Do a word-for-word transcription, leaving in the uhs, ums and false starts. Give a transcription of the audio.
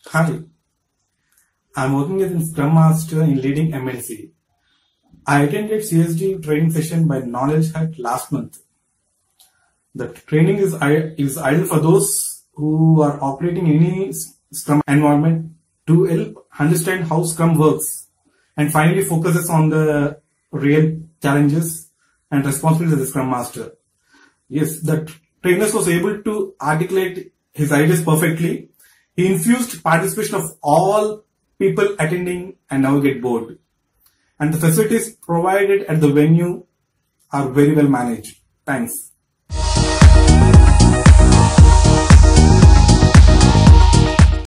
Hi, I'm working as a Scrum Master in leading M N C. I attended C S D training session by Knowledgehut last month. The training is, is ideal for those who are operating in any Scrum environment to help understand how Scrum works and finally focuses on the real challenges and responsibilities of the Scrum Master. Yes, the trainer was able to articulate his ideas perfectly. He infused participation of all people attending and never get bored. And the facilities provided at the venue are very well managed. Thanks.